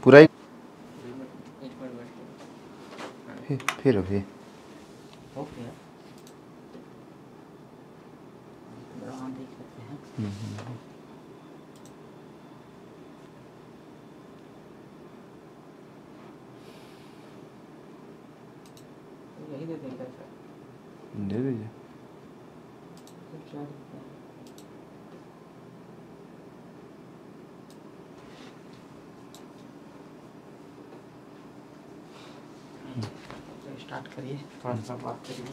पूरा ही फिर अभी दे दीजिए। स्टार्ट करिए, थोड़ा सा बात करिए।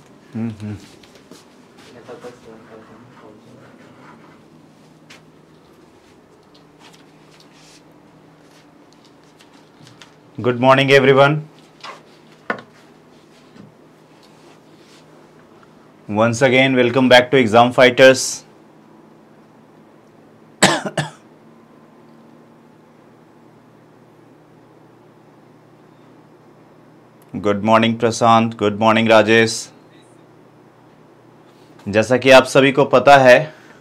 Good morning everyone. Once again welcome back to Exam Fighters. Good morning Prashant, good morning Rajesh. जैसा कि आप सभी को पता है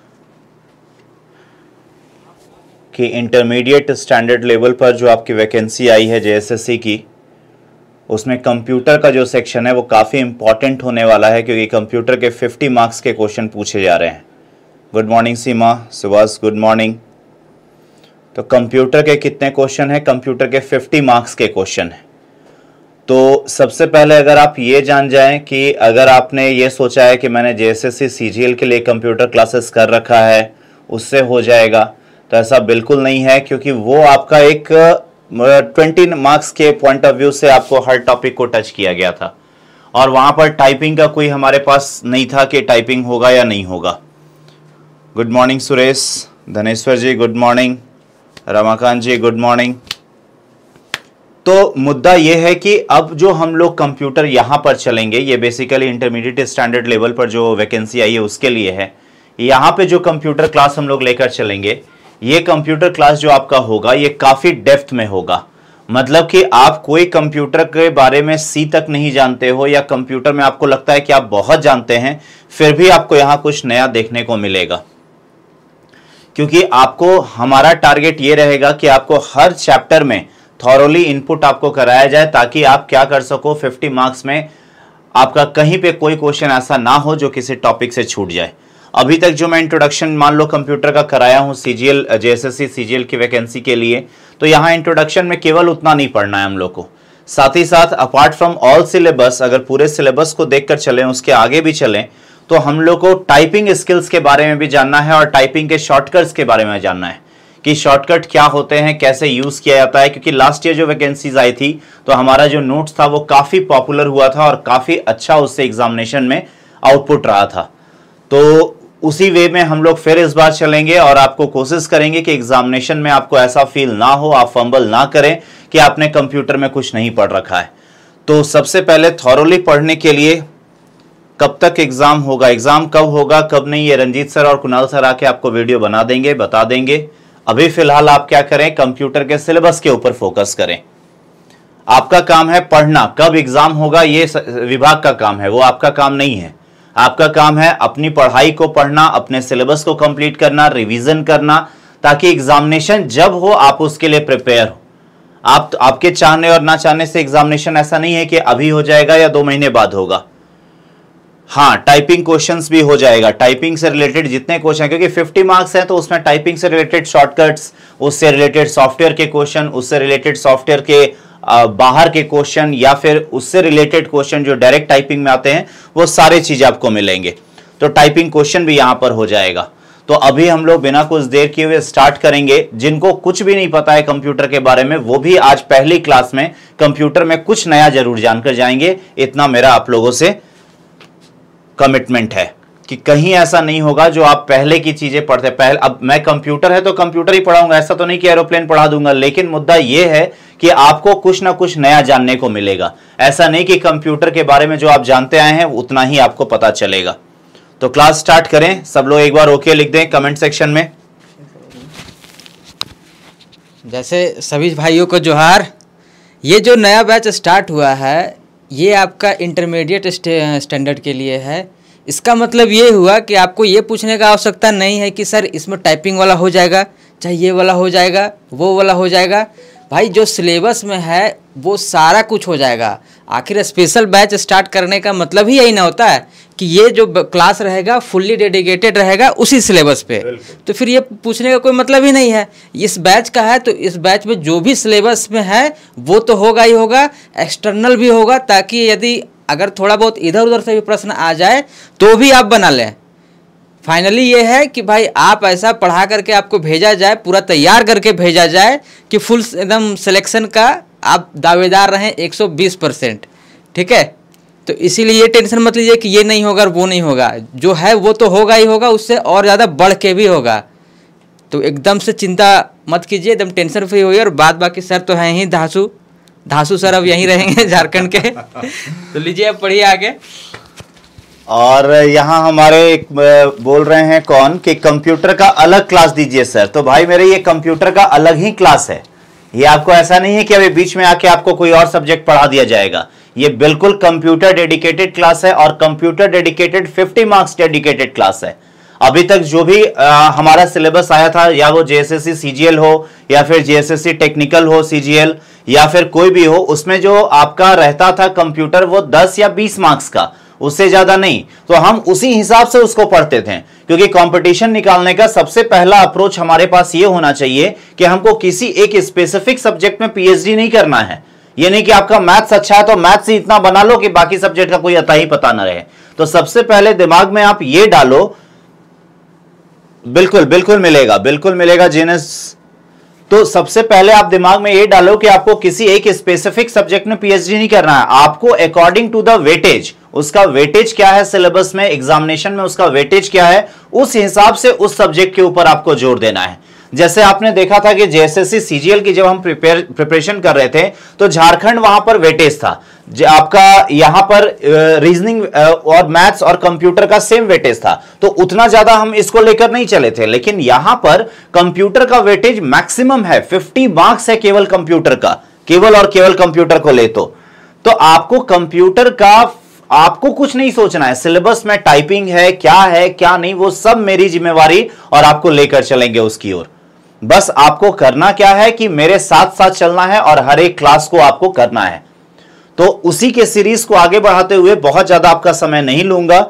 कि इंटरमीडिएट स्टैंडर्ड लेवल पर जो आपकी वैकेंसी आई है जेएसएससी की, उसमें कंप्यूटर का जो सेक्शन है वो काफ़ी इंपॉर्टेंट होने वाला है, क्योंकि कंप्यूटर के 50 मार्क्स के क्वेश्चन पूछे जा रहे हैं। Good morning Seema, Subhash, good morning. तो कंप्यूटर के कितने क्वेश्चन हैं? कंप्यूटर के 50 मार्क्स के क्वेश्चन हैं। तो सबसे पहले अगर आप ये जान जाएं कि अगर आपने ये सोचा है कि मैंने जेएसएससी सीजीएल के लिए कंप्यूटर क्लासेस कर रखा है उससे हो जाएगा, तो ऐसा बिल्कुल नहीं है, क्योंकि वो आपका एक 20 मार्क्स के पॉइंट ऑफ व्यू से आपको हर टॉपिक को टच किया गया था, और वहाँ पर टाइपिंग का कोई हमारे पास नहीं था कि टाइपिंग होगा या नहीं होगा। Good morning Suresh, Dhaneshwar ji good morning, Ramakant ji good morning. तो मुद्दा ये है कि अब जो हम लोग कंप्यूटर यहाँ पर चलेंगे, ये बेसिकली इंटरमीडिएट स्टैंडर्ड लेवल पर जो वैकेंसी आई है उसके लिए है। यहाँ पे जो कंप्यूटर क्लास हम लोग लेकर चलेंगे, ये कंप्यूटर क्लास जो आपका होगा ये काफ़ी डेप्थ में होगा। मतलब कि आप कोई कंप्यूटर के बारे में सी तक नहीं जानते हो, या कंप्यूटर में आपको लगता है कि आप बहुत जानते हैं, फिर भी आपको यहाँ कुछ नया देखने को मिलेगा। क्योंकि आपको, हमारा टारगेट ये रहेगा कि आपको हर चैप्टर में थॉरोली इनपुट आपको कराया जाए, ताकि आप क्या कर सको, 50 मार्क्स में आपका कहीं पे कोई क्वेश्चन ऐसा ना हो जो किसी टॉपिक से छूट जाए। अभी तक जो मैं इंट्रोडक्शन मान लो कंप्यूटर का कराया हूँ सीजीएल, जेएसएससी सीजीएल की वैकेंसी के लिए, तो यहाँ इंट्रोडक्शन में केवल उतना नहीं पढ़ना है हम लोग को। साथ ही साथ अपार्ट फ्रॉम ऑल सिलेबस, अगर पूरे सिलेबस को देखकर चलें, उसके आगे भी चलें, तो हम लोग को टाइपिंग स्किल्स के बारे में भी जानना है, और टाइपिंग के शॉर्टकट्स के बारे में जानना है कि शॉर्टकट क्या होते हैं, कैसे यूज किया जाता है। क्योंकि लास्ट ईयर जो वैकेंसीज आई थी तो हमारा जो नोट्स था वो काफी पॉपुलर हुआ था, और काफी अच्छा उससे एग्जामिनेशन में आउटपुट रहा था। तो उसी वे में हम लोग फिर इस बार चलेंगे, और आपको कोशिश करेंगे कि एग्जामिनेशन में आपको ऐसा फील ना हो, आप फंबल ना करें कि आपने कंप्यूटर में कुछ नहीं पढ़ रखा है। तो सबसे पहले थॉरोली पढ़ने के लिए, कब तक एग्जाम होगा, एग्जाम कब होगा कब नहीं, ये रंजीत सर और कुणाल सर आके आपको वीडियो बना देंगे, बता देंगे। अभी फिलहाल आप क्या करें, कंप्यूटर के सिलेबस के ऊपर फोकस करें। आपका काम है पढ़ना, कब एग्जाम होगा ये विभाग का काम है, वो आपका काम नहीं है। आपका काम है अपनी पढ़ाई को पढ़ना, अपने सिलेबस को कंप्लीट करना, रिवीजन करना, ताकि एग्जामिनेशन जब हो आप उसके लिए प्रिपेयर हो। आपके चाहने और ना चाहने से एग्जामिनेशन ऐसा नहीं है कि अभी हो जाएगा या 2 महीने बाद होगा। हाँ, टाइपिंग क्वेश्चंस भी हो जाएगा, टाइपिंग से रिलेटेड जितने क्वेश्चन, क्योंकि 50 मार्क्स हैं तो उसमें टाइपिंग से रिलेटेड शॉर्टकट्स, उससे रिलेटेड सॉफ्टवेयर के क्वेश्चन, उससे रिलेटेड सॉफ्टवेयर के बाहर के क्वेश्चन, या फिर उससे रिलेटेड क्वेश्चन जो डायरेक्ट टाइपिंग में आते हैं, वो सारे चीज आपको मिलेंगे। तो टाइपिंग क्वेश्चन भी यहां पर हो जाएगा। तो अभी हम लोग बिना कुछ देर किए हुए स्टार्ट करेंगे। जिनको कुछ भी नहीं पता है कंप्यूटर के बारे में, वो भी आज पहली क्लास में कंप्यूटर में कुछ नया जरूर जानकर जाएंगे। इतना मेरा आप लोगों से कमिटमेंट है कि कहीं ऐसा नहीं होगा जो आप पहले की चीजें पढ़ते, पहले अब मैं कंप्यूटर है तो कंप्यूटर ही पढ़ाऊंगा, ऐसा तो नहीं कि एरोप्लेन पढ़ा दूंगा। लेकिन मुद्दा यह है कि आपको कुछ ना कुछ नया जानने को मिलेगा। ऐसा नहीं कि कंप्यूटर के बारे में जो आप जानते आए हैं उतना ही आपको पता चलेगा। तो क्लास स्टार्ट करें। सब लोग एक बार ओके लिख दें कमेंट सेक्शन में। जैसे सभी भाइयों को जोहार। ये जो नया बैच स्टार्ट हुआ है ये आपका इंटरमीडिएट स्टैंडर्ड के लिए है। इसका मतलब ये हुआ कि आपको ये पूछने का आवश्यकता नहीं है कि सर इसमें टाइपिंग वाला हो जाएगा, चाहे ये वाला हो जाएगा, वो वाला हो जाएगा। भाई जो सिलेबस में है वो सारा कुछ हो जाएगा। आखिर स्पेशल बैच स्टार्ट करने का मतलब ही यही ना होता है कि ये जो क्लास रहेगा फुल्ली डेडिकेटेड रहेगा उसी सिलेबस पे, तो फिर ये पूछने का कोई मतलब ही नहीं है। इस बैच का है तो इस बैच में जो भी सिलेबस में है वो तो होगा ही होगा, एक्सटर्नल भी होगा, ताकि यदि अगर थोड़ा बहुत इधर उधर से भी प्रश्न आ जाए तो भी आप बना लें। फाइनली ये है कि भाई आप ऐसा पढ़ा करके आपको भेजा जाए, पूरा तैयार करके भेजा जाए कि फुल एकदम सिलेक्शन का आप दावेदार रहें 120%। ठीक है, तो इसीलिए ये टेंशन मत लीजिए कि ये नहीं होगा और वो नहीं होगा, जो है वो तो होगा ही होगा, उससे और ज़्यादा बढ़ के भी होगा। तो एकदम से चिंता मत कीजिए, एकदम टेंशन फ्री होइए। और बाद बाकी सर तो हैं ही धासु सर अब यहीं रहेंगे झारखंड के। तो लीजिए अब पढ़िए आगे। और यहाँ हमारे एक बोल रहे हैं कौन कि कंप्यूटर का अलग क्लास दीजिए सर। तो भाई मेरे ये कंप्यूटर का अलग ही क्लास है, ये आपको ऐसा नहीं है कि अभी बीच में आके आपको कोई और सब्जेक्ट पढ़ा दिया जाएगा। ये बिल्कुल कंप्यूटर डेडिकेटेड क्लास है और computer dedicated 50 marks dedicated class है। अभी तक जो भी हमारा सिलेबस आया था, या वो जेएसएससी सीजीएल हो या फिर जेएसएससी टेक्निकल हो सीजीएल या फिर कोई भी हो, उसमें जो आपका रहता था कंप्यूटर वो 10 या 20 मार्क्स का, उससे ज्यादा नहीं। तो हम उसी हिसाब से उसको पढ़ते थे, क्योंकि कंपटीशन निकालने का सबसे पहला अप्रोच हमारे पास ये होना चाहिए कि हमको किसी एक स्पेसिफिक सब्जेक्ट में पीएचडी नहीं करना है। ये नहीं कि आपका मैथ्स अच्छा है तो मैथ्स ही इतना बना लो कि बाकी सब्जेक्ट का कोई अता ही पता ना रहे। तो सबसे पहले दिमाग में आप ये डालो, बिल्कुल मिलेगा जीनस। तो सबसे पहले आप दिमाग में ये डालो कि आपको किसी एक स्पेसिफिक सब्जेक्ट में पीएचडी नहीं करना है, आपको अकॉर्डिंग टू द वेटेज, उसका वेटेज क्या है सिलेबस में, एग्जामिनेशन में उसका वेटेज क्या है, उस हिसाब से उस सब्जेक्ट के ऊपर आपको जोर देना है। जैसे आपने देखा था कि जेएसएससी सीजीएल की जब हम प्रिपरेशन कर रहे थे तो झारखंड वहां पर वेटेज था, आपका यहां पर रीजनिंग और मैथ्स और कंप्यूटर का सेम वेटेज था, तो उतना ज्यादा हम इसको लेकर नहीं चले थे। लेकिन यहां पर कंप्यूटर का वेटेज मैक्सिमम है, 50 मार्क्स है केवल कंप्यूटर का, केवल और केवल कंप्यूटर को ले तो आपको कंप्यूटर का आपको कुछ नहीं सोचना है। सिलेबस में टाइपिंग है क्या नहीं, वो सब मेरी जिम्मेवारी और आपको लेकर चलेंगे उसकी ओर। बस आपको करना क्या है कि मेरे साथ साथ चलना है और हर एक क्लास को आपको करना है। तो उसी के सीरीज को आगे बढ़ाते हुए बहुत ज्यादा आपका समय नहीं लूंगा।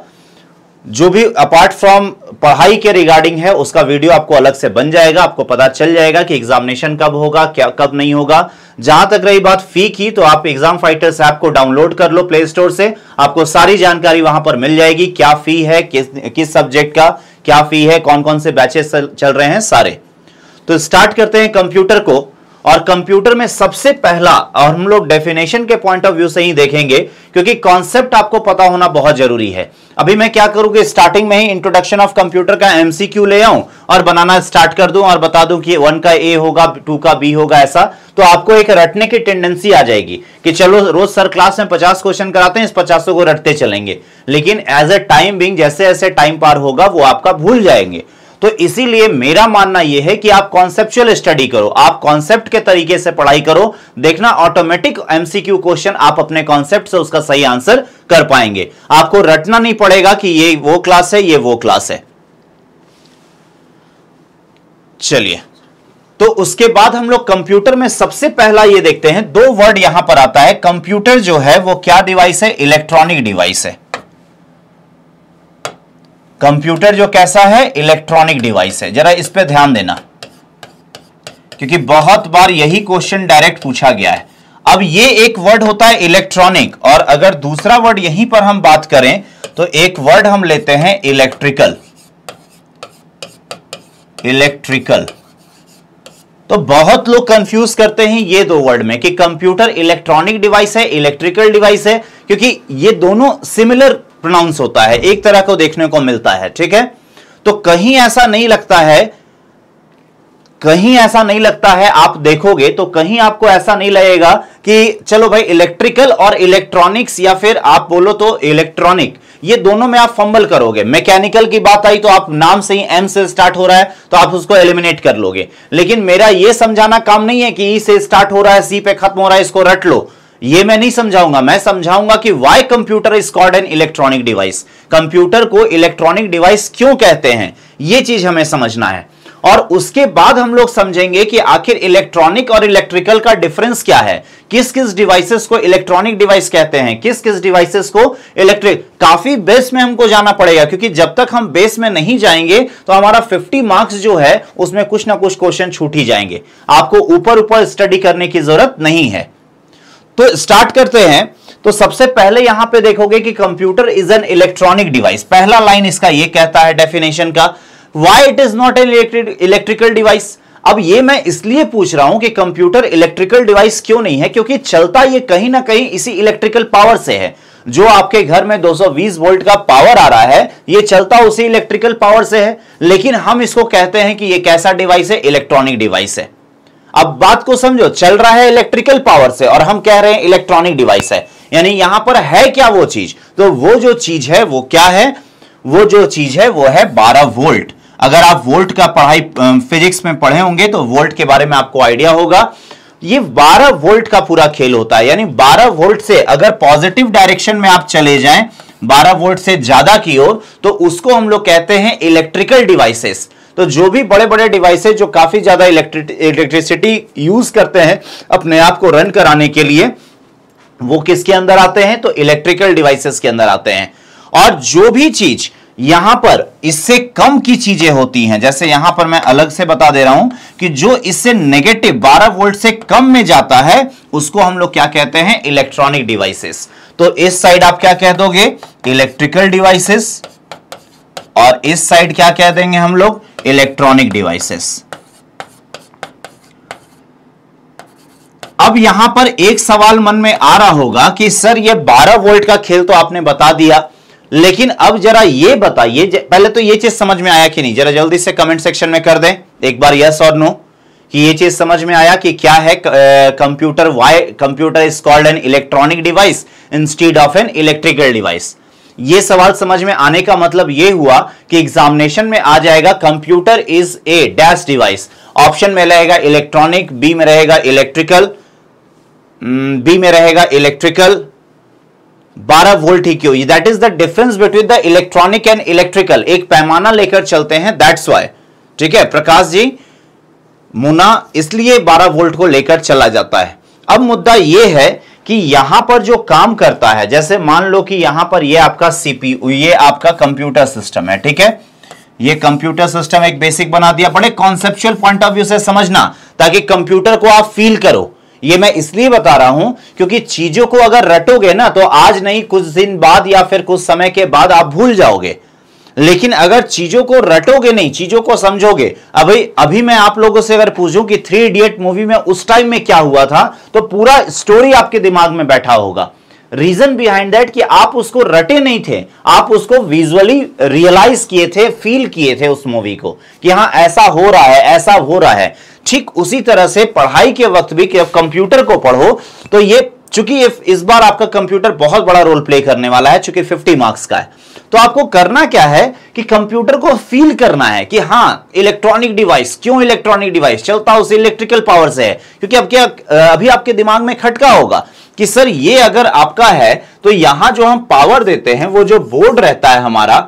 जो भी अपार्ट फ्रॉम पढ़ाई के रिगार्डिंग है उसका वीडियो आपको अलग से बन जाएगा, आपको पता चल जाएगा कि एग्जामिनेशन कब होगा, क्या कब नहीं होगा। जहां तक रही बात फी की, तो आप एग्जाम फाइटर्स ऐप को डाउनलोड कर लो प्ले स्टोर से, आपको सारी जानकारी वहां पर मिल जाएगी। क्या फी है, किस सब्जेक्ट का क्या फी है, कौन कौन से बैचेस चल रहे हैं सारे। तो स्टार्ट करते हैं कंप्यूटर को। और कंप्यूटर में सबसे पहला, और हम लोग डेफिनेशन के पॉइंट ऑफ व्यू से ही देखेंगे क्योंकि कॉन्सेप्ट आपको पता होना बहुत जरूरी है। अभी मैं क्या करूं कि स्टार्टिंग में ही इंट्रोडक्शन ऑफ कंप्यूटर का एमसीक्यू ले आऊं और बनाना स्टार्ट कर दूं और बता दूं कि 1 का ए होगा, 2 का बी होगा, ऐसा तो आपको एक रटने की टेंडेंसी आ जाएगी कि चलो रोज सर क्लास में 50 क्वेश्चन कराते हैं, इस 50 को रटते चलेंगे। लेकिन एज ए टाइम बिंग जैसे जैसे टाइम पार होगा वो आपका भूल जाएंगे। तो इसीलिए मेरा मानना यह है कि आप कॉन्सेप्चुअल स्टडी करो, आप कॉन्सेप्ट के तरीके से पढ़ाई करो, देखना ऑटोमेटिक एमसीक्यू क्वेश्चन आप अपने कॉन्सेप्ट से उसका सही आंसर कर पाएंगे। आपको रटना नहीं पड़ेगा कि ये वो क्लास है, ये वो क्लास है। चलिए, तो उसके बाद हम लोग कंप्यूटर में सबसे पहला ये देखते हैं, 2 वर्ड यहां पर आता है। कंप्यूटर जो है वो क्या डिवाइस है? इलेक्ट्रॉनिक डिवाइस है। कंप्यूटर जो कैसा है? इलेक्ट्रॉनिक डिवाइस है। जरा इस पे ध्यान देना क्योंकि बहुत बार यही क्वेश्चन डायरेक्ट पूछा गया है। अब ये एक वर्ड होता है इलेक्ट्रॉनिक, और अगर दूसरा वर्ड यहीं पर हम बात करें तो एक वर्ड हम लेते हैं इलेक्ट्रिकल। इलेक्ट्रिकल तो बहुत लोग कंफ्यूज करते हैं ये 2 वर्ड में कि कंप्यूटर इलेक्ट्रॉनिक डिवाइस है, इलेक्ट्रिकल डिवाइस है, क्योंकि ये दोनों सिमिलर प्रोनाउंस होता है, एक तरह को देखने को मिलता है। ठीक है, तो कहीं ऐसा नहीं लगता है, कहीं ऐसा नहीं लगता है, आप देखोगे तो कहीं आपको ऐसा नहीं लगेगा कि चलो भाई इलेक्ट्रिकल और इलेक्ट्रॉनिक्स या फिर आप बोलो तो इलेक्ट्रॉनिक, ये दोनों में आप फंबल करोगे। मैकेनिकल की बात आई तो आप नाम से ही एम से स्टार्ट हो रहा है तो आप उसको एलिमिनेट कर लोगे। लेकिन मेरा यह समझाना काम नहीं है कि ई से स्टार्ट हो रहा है, सी पे खत्म हो रहा है, इसको रट लो, ये मैं नहीं समझाऊंगा। मैं समझाऊंगा कि why computer is called an electronic device. Computer को इलेक्ट्रॉनिक डिवाइस क्यों कहते हैं, यह चीज हमें समझना है। और उसके बाद हम लोग समझेंगे कि आखिर इलेक्ट्रॉनिक और इलेक्ट्रिकल का डिफरेंस क्या है, किस किस डिवाइसेस को इलेक्ट्रॉनिक डिवाइस कहते हैं, किस किस डिवाइसेस को इलेक्ट्रिक। काफी बेस में हमको जाना पड़ेगा, क्योंकि जब तक हम बेस में नहीं जाएंगे तो हमारा 50 मार्क्स जो है उसमें कुछ ना कुछ क्वेश्चन छूट ही जाएंगे। आपको ऊपर ऊपर स्टडी करने की जरूरत नहीं है। तो स्टार्ट करते हैं। तो सबसे पहले यहां पे देखोगे कि computer is an electronic device. पहला लाइन इसका यह कहता है डेफिनेशन का, why it is not an electrical device. अब ये मैं इसलिए पूछ रहा हूं कि कंप्यूटर इलेक्ट्रिकल डिवाइस क्यों नहीं है, क्योंकि चलता ये कहीं ना कहीं इसी इलेक्ट्रिकल पावर से है। जो आपके घर में 220 वोल्ट का पावर आ रहा है, ये चलता उसी इलेक्ट्रिकल पावर से है, लेकिन हम इसको कहते हैं कि ये कैसा डिवाइस है, इलेक्ट्रॉनिक डिवाइस है। अब बात को समझो, चल रहा है इलेक्ट्रिकल पावर से और हम कह रहे हैं इलेक्ट्रॉनिक डिवाइस है, यानी यहां पर है क्या वो चीज, तो वो जो चीज है वो क्या है, वो जो चीज है वो है 12 वोल्ट। अगर आप वोल्ट का पढ़ाई फिजिक्स में पढ़े होंगे तो वोल्ट के बारे में आपको आइडिया होगा। ये 12 वोल्ट का पूरा खेल होता है, यानी 12 वोल्ट से अगर पॉजिटिव डायरेक्शन में आप चले जाएं 12 वोल्ट से ज्यादा की ओर, तो उसको हम लोग कहते हैं इलेक्ट्रिकल डिवाइसेस। तो जो भी बड़े बड़े डिवाइसेस जो काफी ज्यादा इलेक्ट्रिसिटी यूज करते हैं अपने आप को रन कराने के लिए, वो किसके अंदर आते हैं, तो इलेक्ट्रिकल डिवाइसेस के अंदर आते हैं। और जो भी चीज यहां पर इससे कम की चीजें होती हैं, जैसे यहां पर मैं अलग से बता दे रहा हूं कि जो इससे नेगेटिव 12 वोल्ट से कम में जाता है उसको हम लोग क्या कहते हैं, इलेक्ट्रॉनिक डिवाइसेस। तो इस साइड आप क्या कह दोगे, इलेक्ट्रिकल डिवाइसेस, और इस साइड क्या कह देंगे हम लोग, इलेक्ट्रॉनिक डिवाइसेस। अब यहां पर एक सवाल मन में आ रहा होगा कि सर ये 12 वोल्ट का खेल तो आपने बता दिया, लेकिन अब जरा ये बताइए, पहले तो ये चीज समझ में आया कि नहीं, जरा जल्दी से कमेंट सेक्शन में कर दें एक बार यस और नो कि ये चीज समझ में आया कि क्या है computer, why computer is called an electronic device instead of an electrical device. ये सवाल समझ में आने का मतलब ये हुआ कि एग्जामिनेशन में आ जाएगा computer is a dash device, option में रहेगा इलेक्ट्रॉनिक, बी में रहेगा इलेक्ट्रिकल, बी में रहेगा इलेक्ट्रिकल, 12 वोल्ट ही क्यों, that is the difference between the electronic and electrical. एक पैमाना लेकर चलते हैं, दैट्स व्हाई। ठीक है प्रकाश जी, मुना इसलिए 12 वोल्ट को लेकर चला जाता है। अब मुद्दा यह है कि यहां पर जो काम करता है, जैसे मान लो कि यहां पर ये आपका सीपीयू, ये आपका कंप्यूटर सिस्टम है, ठीक है, ये कंप्यूटर सिस्टम एक बेसिक बना दिया, बड़े कॉन्सेप्चुअल पॉइंट ऑफ व्यू से समझना ताकि कंप्यूटर को आप फील करो। ये मैं इसलिए बता रहा हूं क्योंकि चीजों को अगर रटोगे ना तो आज नहीं कुछ दिन बाद या फिर कुछ समय के बाद आप भूल जाओगे, लेकिन अगर चीजों को रटोगे नहीं, चीजों को समझोगे। अभी मैं आप लोगों से अगर पूछूं कि 3 इडियट मूवी में उस टाइम में क्या हुआ था, तो पूरा स्टोरी आपके दिमाग में बैठा होगा। रीजन बिहाइंड दैट कि आप उसको रटे नहीं थे, आप उसको विजुअली रियलाइज किए थे, फील किए थे उस मूवी को कि हाँ ऐसा हो रहा है, ऐसा हो रहा है। ठीक उसी तरह से पढ़ाई के वक्त भी कि कंप्यूटर को पढ़ो तो ये, चूंकि इस बार आपका कंप्यूटर बहुत बड़ा रोल प्ले करने वाला है, चूंकि 50 मार्क्स का है, तो आपको करना क्या है कि कंप्यूटर को फील करना है कि हाँ इलेक्ट्रॉनिक डिवाइस, क्यों इलेक्ट्रॉनिक डिवाइस, चलता उस इलेक्ट्रिकल पावर से है। क्योंकि अभी आपके दिमाग में खटका होगा कि सर ये अगर आपका है तो यहां जो हम पावर देते हैं, वो जो बोर्ड रहता है हमारा,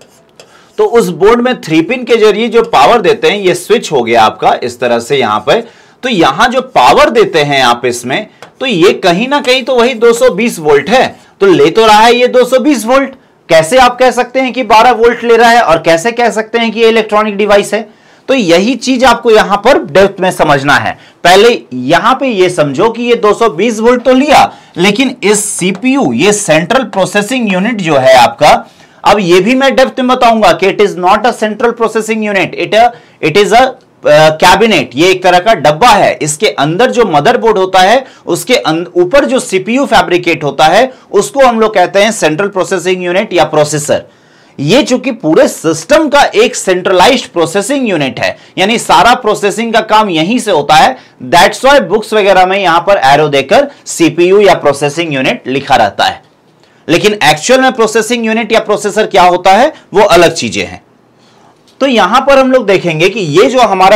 तो उस बोर्ड में 3 पिन के जरिए जो पावर देते हैं, ये स्विच हो गया आपका इस तरह से यहां पर, तो यहां जो पावर देते हैं आप इसमें, तो ये कहीं ना कहीं तो वही 220 वोल्ट है, तो ले तो रहा है ये 220 वोल्ट। कैसे आप कह सकते हैं कि 12 वोल्ट ले रहा है, और कैसे कह सकते हैं कि ये इलेक्ट्रॉनिक डिवाइस है। तो यही चीज आपको यहां पर डेप्थ में समझना है। पहले यहां पे ये समझो कि ये 220 वोल्ट तो लिया, लेकिन इस सीपीयू, ये सेंट्रल प्रोसेसिंग यूनिट जो है आपका, अब ये भी मैं डेप्थ में बताऊंगा कि it is not a central processing unit, it is a cabinet. ये एक तरह का डब्बा है, इसके अंदर जो मदरबोर्ड होता है उसके ऊपर जो सीपीयू फैब्रिकेट होता है उसको हम लोग कहते हैं सेंट्रल प्रोसेसिंग यूनिट या प्रोसेसर। ये चूंकि पूरे सिस्टम का एक सेंट्रलाइज्ड प्रोसेसिंग यूनिट है, यानी सारा प्रोसेसिंग का काम यहीं से होता है, दैट्स व्हाई बुक्स वगैरह में यहां पर एरो देकर सीपीयू या प्रोसेसिंग यूनिट लिखा रहता है। लेकिन एक्चुअल में प्रोसेसिंग यूनिट या प्रोसेसर क्या होता है वो अलग चीजें हैं। तो यहां पर हम लोग देखेंगे कि ये जो हमारा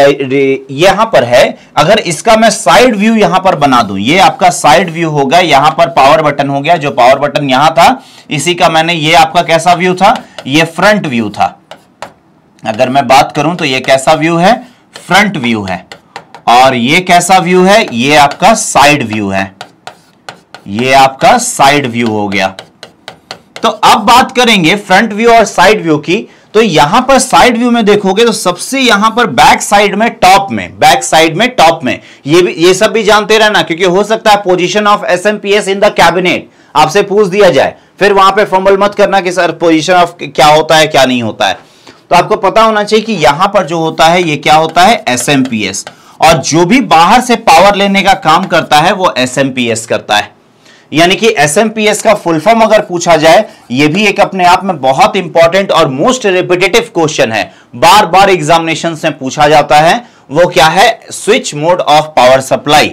यहां पर है, अगर इसका मैं साइड व्यू यहां पर बना दूं, ये आपका साइड व्यू होगा, यहां पर पावर बटन हो गया, जो पावर बटन यहां था इसी का मैंने, ये आपका कैसा व्यू था, ये फ्रंट व्यू था। अगर मैं बात करूं तो ये कैसा व्यू है, फ्रंट व्यू है, और ये कैसा व्यू है, ये आपका साइड व्यू है, ये आपका साइड व्यू हो गया। तो अब बात करेंगे फ्रंट व्यू और साइड व्यू की। तो यहां पर साइड व्यू में देखोगे तो सबसे यहां पर बैक साइड में टॉप में, बैक साइड में टॉप में, ये सब भी जानते रहना, क्योंकि हो सकता है position of SMPS in the cabinet आपसे पूछ दिया जाए, फिर वहां पे फंबल मत करना कि सर पोजीशन ऑफ क्या होता है क्या नहीं होता है। तो आपको पता होना चाहिए कि यहां पर जो होता है ये क्या होता है, एसएमपीएस, और जो भी बाहर से पावर लेने का काम करता है वो एसएमपीएस करता है। यानी कि एसएमपीएस का फुल फॉर्म अगर पूछा जाए, ये भी एक अपने आप में बहुत इंपॉर्टेंट और मोस्ट रिपीटेटिव क्वेश्चन है, बार बार एग्जामिनेशन में पूछा जाता है। वो क्या है, switch mode of power supply,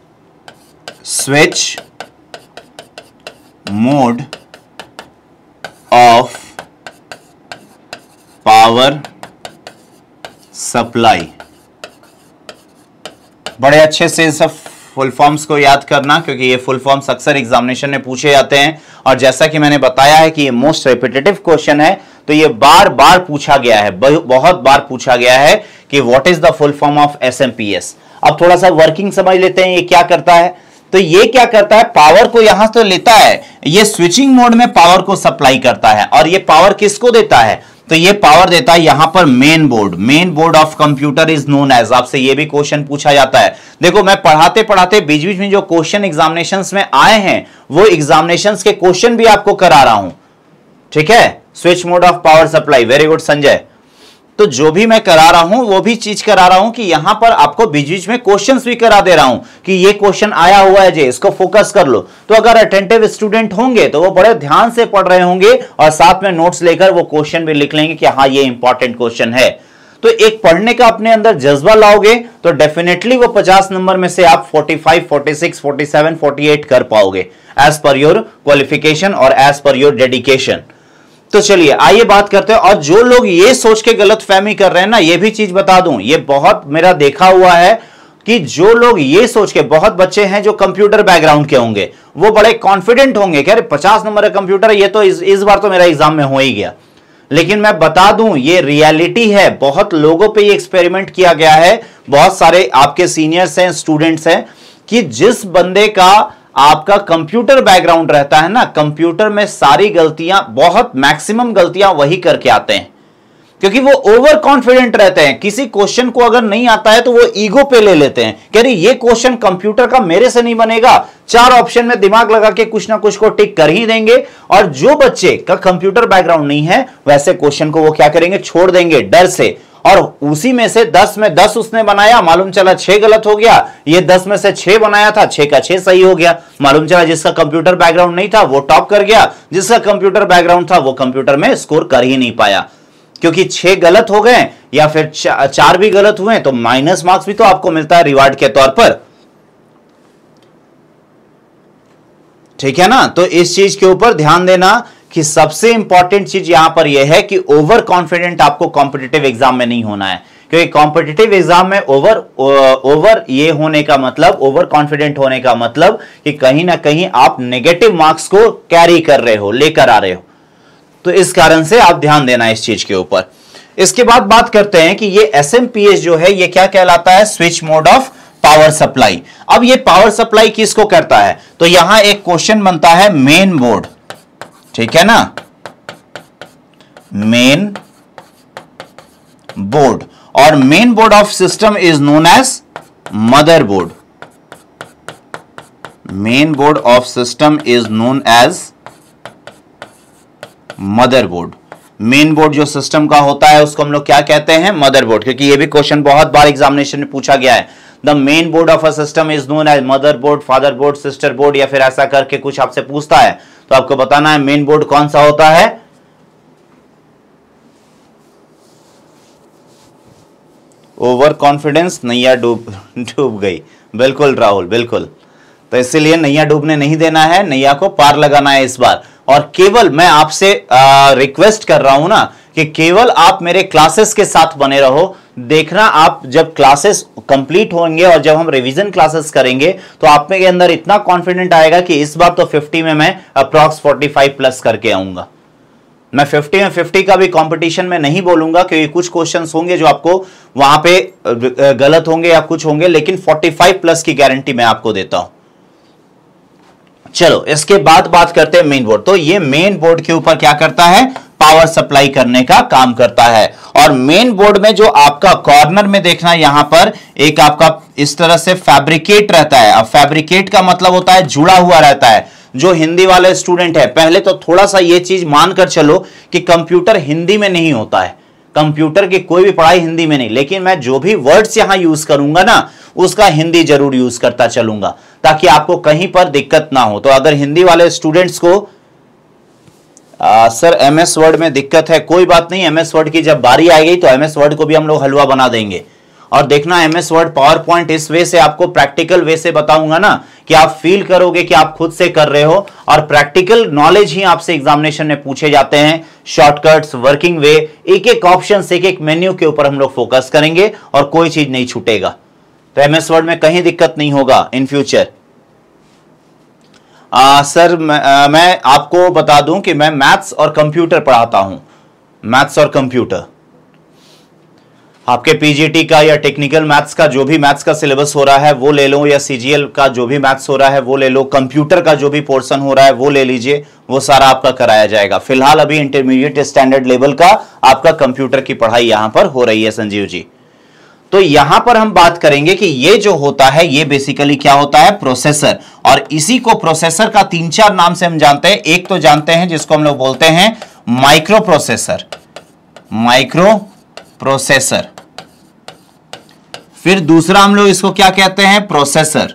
switch mode of power supply. बड़े अच्छे से सब फुल फॉर्म्स को याद करना, क्योंकि ये फुल फॉर्म्स अक्सर एग्जामिनेशन में पूछे जाते हैं, और जैसा कि मैंने बताया है कि ये मोस्ट रिपीटेटिव क्वेश्चन है, तो ये बार बार पूछा गया है, बहुत बार पूछा गया है कि what is the full form of SMPS. अब थोड़ा सा वर्किंग समझ लेते हैं, ये क्या करता है। तो ये क्या करता है, पावर को यहां से लेता है, ये स्विचिंग मोड में पावर को सप्लाई करता है, और ये पावर किसको देता है, तो ये पावर देता है यहां पर main board, main board of computer is known as. आपसे ये भी क्वेश्चन पूछा जाता है। देखो मैं पढ़ाते पढ़ाते बीच बीच में जो क्वेश्चन एग्जामिनेशंस में आए हैं वो एग्जामिनेशंस के क्वेश्चन भी आपको करा रहा हूं, ठीक है। Switch mode of power supply, very good Sanjay. तो जो भी मैं करा रहा हूं वो भी चीज करा रहा हूं कि यहां पर आपको बीच बीच में क्वेश्चंस भी करा दे रहा हूं कि ये क्वेश्चन आया हुआ है, जे इसको फोकस कर लो। तो अगर अटेंटिव स्टूडेंट होंगे तो वो बड़े ध्यान से पढ़ रहे होंगे और साथ में नोट्स लेकर वो क्वेश्चन भी लिख लेंगे कि हाँ ये इंपॉर्टेंट क्वेश्चन है। तो एक पढ़ने का अपने अंदर जज्बा लाओगे तो डेफिनेटली वो 50 नंबर में से आप 45, 46, 47, 48 कर पाओगे, एज पर योर क्वालिफिकेशन और एज पर योर डेडिकेशन। तो चलिए आइए बात करते हैं। और जो लोग ये सोच के गलतफहमी कर रहे हैं ना, ये भी चीज बता दूं, ये बहुत मेरा देखा हुआ है कि जो लोग ये सोच के, बहुत बच्चे हैं जो कंप्यूटर बैकग्राउंड के होंगे, वो बड़े कॉन्फिडेंट होंगे कि अरे 50 नंबर का कंप्यूटर, ये तो इस बार तो मेरा एग्जाम में हो ही गया। लेकिन मैं बता दूं ये रियलिटी है, बहुत लोगों पे ये एक्सपेरिमेंट किया गया है, बहुत सारे आपके सीनियर्स हैं, स्टूडेंट्स हैं, कि जिस बंदे का आपका कंप्यूटर बैकग्राउंड रहता है ना, कंप्यूटर में सारी गलतियां, बहुत मैक्सिमम गलतियां वही करके आते हैं, क्योंकि वो ओवर कॉन्फिडेंट रहते हैं। किसी क्वेश्चन को अगर नहीं आता है तो वो ईगो पे ले लेते हैं कि अरे ये क्वेश्चन कंप्यूटर का मेरे से नहीं बनेगा, 4 ऑप्शन में दिमाग लगा के कुछ ना कुछ को टिक कर ही देंगे। और जो बच्चे का कंप्यूटर बैकग्राउंड नहीं है वैसे क्वेश्चन को वो क्या करेंगे, छोड़ देंगे डर से, और उसी में से 10 में 10 उसने बनाया, मालूम चला 6 गलत हो गया। ये 10 में से 6 बनाया था, 6 का 6 सही हो गया। मालूम चला जिसका कंप्यूटर बैकग्राउंड नहीं था वो टॉप कर गया, जिसका कंप्यूटर बैकग्राउंड था वो कंप्यूटर में स्कोर कर ही नहीं पाया, क्योंकि 6 गलत हो गए या फिर 4 भी गलत हुए तो माइनस मार्क्स भी तो आपको मिलता है रिवार्ड के तौर पर, ठीक है ना। तो इस चीज के ऊपर ध्यान देना कि सबसे इंपॉर्टेंट चीज यहां पर यह है कि ओवर कॉन्फिडेंट आपको कॉम्पिटिटिव एग्जाम में नहीं होना है, क्योंकि कॉम्पिटिटिव एग्जाम में ओवर ये होने का मतलब, ओवर कॉन्फिडेंट होने का मतलब कि कहीं ना कहीं आप नेगेटिव मार्क्स को कैरी कर रहे हो, लेकर आ रहे हो। तो इस कारण से आप ध्यान देना इस चीज के ऊपर। इसके बाद बात करते हैं कि ये एसएमपीएस जो है ये क्या कहलाता है, switch mode of power supply. अब ये पावर सप्लाई किसको करता है, तो यहां एक क्वेश्चन बनता है मेन बोर्ड, ठीक है ना, मेन बोर्ड, और main board of system is known as mother board. Main board of system is known as motherboard. Main board जो सिस्टम का होता है उसको हम लोग क्या कहते हैं, मदरबोर्ड, क्योंकि ये भी क्वेश्चन बहुत बार एग्जामिनेशन में पूछा गया है। The main board of a system is known as motherboard, father board, sister board, या फिर ऐसा करके कुछ आपसे पूछता है तो आपको बताना है मेन बोर्ड कौन सा होता है। ओवर कॉन्फिडेंस, नैया डूब गई, बिल्कुल राहुल, बिल्कुल। तो इसीलिए नैया डूबने नहीं देना है, नैया को पार लगाना है इस बार। और केवल मैं आपसे रिक्वेस्ट कर रहा हूं ना कि केवल आप मेरे क्लासेस के साथ बने रहो। देखना आप जब क्लासेस कंप्लीट होंगे और जब हम रिवीजन क्लासेस करेंगे तो आप में के अंदर इतना कॉन्फिडेंट आएगा कि इस बार तो 50 में मैं अप्रॉक्स 45 प्लस करके आऊंगा। मैं 50 में 50 का भी कंपटीशन में नहीं बोलूंगा, क्योंकि कुछ क्वेश्चंस होंगे जो आपको वहां पे गलत होंगे या कुछ होंगे, लेकिन 45 प्लस की गारंटी मैं आपको देता हूं। चलो इसके बाद बात करते हैं मेन बोर्ड। तो ये मेन बोर्ड के ऊपर क्या करता है, पावर सप्लाई करने का काम करता है। और मेन बोर्ड में जो आपका कॉर्नर में देखना, यहां पर एक आपका इस तरह से फैब्रिकेट रहता है। अब फैब्रिकेट का मतलब होता है जुड़ा हुआ रहता है। जो हिंदी वाले स्टूडेंट है, पहले तो थोड़ा सा ये चीज मानकर चलो कि कंप्यूटर हिंदी में नहीं होता है, कंप्यूटर की कोई भी पढ़ाई हिंदी में नहीं, लेकिन मैं जो भी वर्ड्स यहां यूज करूंगा ना, उसका हिंदी जरूर यूज करता चलूंगा, ताकि आपको कहीं पर दिक्कत ना हो। तो अगर हिंदी वाले स्टूडेंट्स को सर एमएस वर्ड में दिक्कत है, कोई बात नहीं, एमएस वर्ड की जब बारी आएगी तो एमएस वर्ड को भी हम लोग हलवा बना देंगे। और देखना एमएस वर्ड पावर पॉइंट इस वे से आपको प्रैक्टिकल वे से बताऊंगा ना, कि आप फील करोगे कि आप खुद से कर रहे हो, और प्रैक्टिकल नॉलेज ही आपसे एग्जामिनेशन में पूछे जाते हैं। शॉर्टकट्स, वर्किंग वे, एक एक ऑप्शन, एक एक मेन्यू के ऊपर हम लोग फोकस करेंगे और कोई चीज नहीं छूटेगा। तो एमएस वर्ड में कहीं दिक्कत नहीं होगा इन फ्यूचर। सर मैं आपको बता दूं कि मैं मैथ्स और कंप्यूटर पढ़ाता हूं, मैथ्स और कंप्यूटर। आपके पीजीटी का या टेक्निकल मैथ्स का जो भी मैथ्स का सिलेबस हो रहा है वो ले लो, या सीजीएल का जो भी मैथ्स हो रहा है वो ले लो, कंप्यूटर का जो भी पोर्शन हो रहा है वो ले लीजिए, वो सारा आपका कराया जाएगा। फिलहाल अभी इंटरमीडिएट स्टैंडर्ड लेवल का आपका कंप्यूटर की पढ़ाई यहां पर हो रही है संजीव जी। तो यहां पर हम बात करेंगे कि ये जो होता है ये बेसिकली क्या होता है, प्रोसेसर। और इसी को प्रोसेसर का 3-4 नाम से हम जानते हैं। एक तो जानते हैं जिसको हम लोग बोलते हैं माइक्रो प्रोसेसर, माइक्रो प्रोसेसर। फिर दूसरा हम लोग इसको क्या कहते हैं, प्रोसेसर।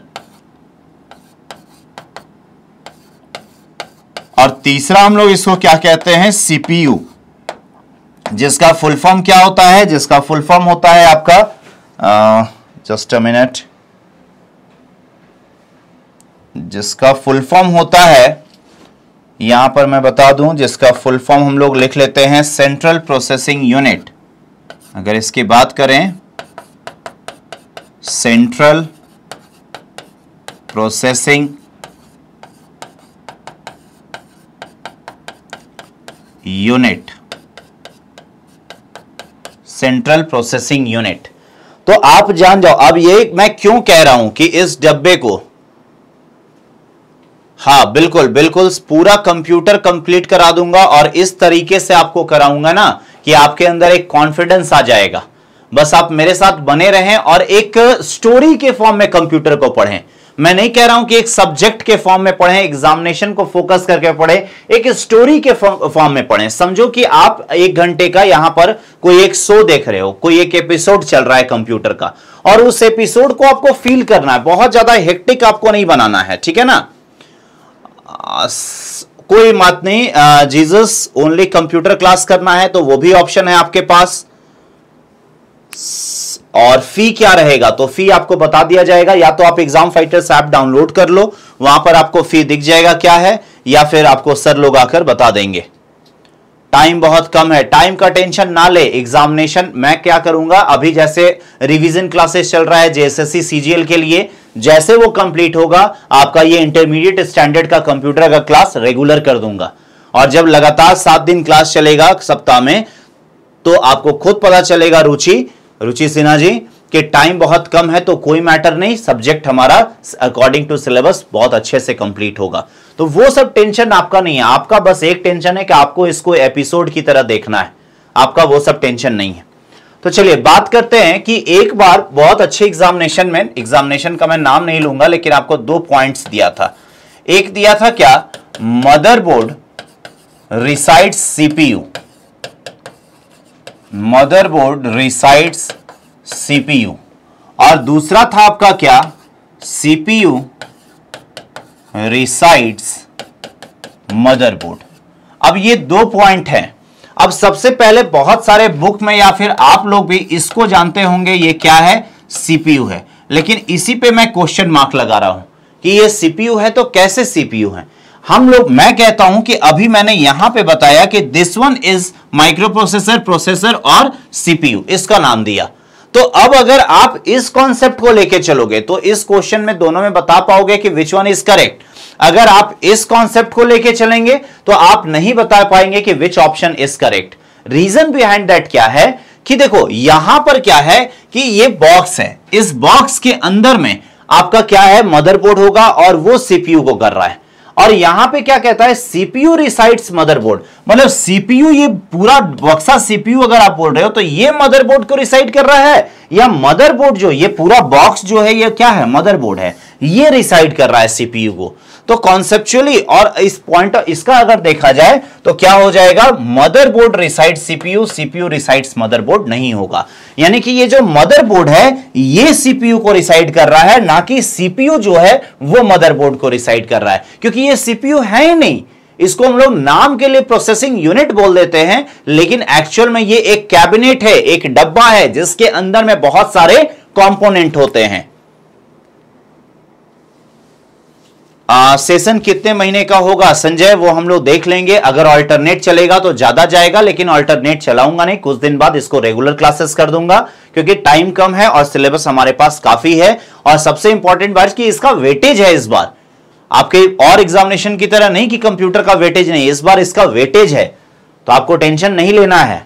और तीसरा हम लोग इसको क्या कहते हैं, सीपीयू, जिसका फुल फॉर्म क्या होता है, जिसका फुल फॉर्म होता है आपका जस्ट अ मिनट, जिसका फुल फॉर्म होता है, यहां पर मैं बता दूं, जिसका फुल फॉर्म हम लोग लिख लेते हैं सेंट्रल प्रोसेसिंग यूनिट। अगर इसकी बात करें, central processing unit, central processing unit. तो आप जान जाओ। अब ये मैं क्यों कह रहा हूं कि इस डब्बे को, हाँ बिल्कुल बिल्कुल पूरा कंप्यूटर कंप्लीट करा दूंगा, और इस तरीके से आपको कराऊंगा ना कि आपके अंदर एक कॉन्फिडेंस आ जाएगा। बस आप मेरे साथ बने रहें और एक स्टोरी के फॉर्म में कंप्यूटर को पढ़ें। मैं नहीं कह रहा हूं कि एक सब्जेक्ट के फॉर्म में पढ़ें, एग्जामिनेशन को फोकस करके पढ़ें, एक स्टोरी के फॉर्म में पढ़ें। समझो कि आप 1 घंटे का यहां पर कोई एक शो देख रहे हो, कोई एक एपिसोड चल रहा है कंप्यूटर का, और उस एपिसोड को आपको फील करना है, बहुत ज्यादा हेक्टिक आपको नहीं बनाना है, ठीक है ना। कोई बात नहीं, जीसस ओनली कंप्यूटर क्लास करना है तो वो भी ऑप्शन है आपके पास। और फी क्या रहेगा, तो फी आपको बता दिया जाएगा। या तो आप एग्जाम फाइटर्स ऐप डाउनलोड कर लो, वहां पर आपको फी दिख जाएगा क्या है, या फिर आपको सर लोग आकर बता देंगे। टाइम बहुत कम है, टाइम का टेंशन ना ले। एग्जामिनेशन मैं क्या करूंगा, अभी जैसे रिवीजन क्लासेस चल रहा है जेएसएससी सीजीएल के लिए, जैसे वो कंप्लीट होगा आपका ये इंटरमीडिएट स्टैंडर्ड का कंप्यूटर का क्लास रेगुलर कर दूंगा। और जब लगातार 7 दिन क्लास चलेगा सप्ताह में, तो आपको खुद पता चलेगा रुचि सिन्हा जी कि टाइम बहुत कम है, तो कोई मैटर नहीं, सब्जेक्ट हमारा अकॉर्डिंग टू सिलेबस बहुत अच्छे से कंप्लीट होगा। तो वो सब टेंशन आपका नहीं है। आपका बस एक टेंशन है कि आपको इसको एपिसोड की तरह देखना है, आपका वो सब टेंशन नहीं है। तो चलिए बात करते हैं कि एक बार बहुत अच्छे एग्जामिनेशन में, एग्जामिनेशन का मैं नाम नहीं लूंगा, लेकिन आपको 2 पॉइंट्स दिया था। एक दिया था क्या, motherboard resides CPU, motherboard resides CPU, और दूसरा था आपका क्या, सीपीयू रिसाइड्स मदरबोर्ड। अब ये 2 पॉइंट हैं। अब सबसे पहले बहुत सारे बुक में या फिर आप लोग भी इसको जानते होंगे, ये क्या है, सीपीयू है। लेकिन इसी पे मैं क्वेश्चन मार्क लगा रहा हूं कि ये सीपीयू है तो कैसे सीपीयू है। मैं कहता हूं कि अभी मैंने यहां पे बताया कि this one is micro processor, processor और सीपीयू, इसका नाम दिया। तो अब अगर आप इस कॉन्सेप्ट को लेके चलोगे तो इस क्वेश्चन में दोनों में बता पाओगे कि विच वन इज करेक्ट। अगर आप इस कॉन्सेप्ट को लेके चलेंगे तो आप नहीं बता पाएंगे कि which option is correct. Reason behind that क्या है कि देखो यहां पर क्या है कि ये बॉक्स है, इस बॉक्स के अंदर में आपका क्या है, मदरबोर्ड होगा और वो सीपीयू को कर रहा है। और यहां पे क्या कहता है, सीपीयू रिसाइड्स मदरबोर्ड, मतलब सीपीयू, ये पूरा बक्सा सीपीयू अगर आप बोल रहे हो तो ये मदरबोर्ड को रिसाइड कर रहा है, या मदरबोर्ड जो ये पूरा बॉक्स जो है ये क्या है, मदरबोर्ड है, ये रिसाइड कर रहा है सीपीयू को। तो कॉन्सेप्चुअली और इस पॉइंट इसका अगर देखा जाए तो क्या हो जाएगा, motherboard reside CPU, CPU resides motherboard नहीं होगा। यानी कि ये जो मदरबोर्ड है ये सीपीयू को रिसाइड कर रहा है, ना कि सीपीयू जो है वो मदरबोर्ड को रिसाइड कर रहा है, क्योंकि ये सीपीयू है ही नहीं। इसको हम लोग नाम के लिए प्रोसेसिंग यूनिट बोल देते हैं, लेकिन एक्चुअल में ये एक कैबिनेट है, एक डब्बा है जिसके अंदर में बहुत सारे कंपोनेंट होते हैं। सेशन कितने महीने का होगा संजय, वो हम लोग देख लेंगे। अगर अल्टरनेट चलेगा तो ज्यादा जाएगा, लेकिन अल्टरनेट चलाऊंगा नहीं, कुछ दिन बाद इसको रेगुलर क्लासेस कर दूंगा, क्योंकि टाइम कम है और सिलेबस हमारे पास काफी है। और सबसे इंपॉर्टेंट बात कि इसका वेटेज है इस बार, आपके और एग्जामिनेशन की तरह नहीं कि कंप्यूटर का वेटेज नहीं, इस बार इसका वेटेज है, तो आपको टेंशन नहीं लेना है।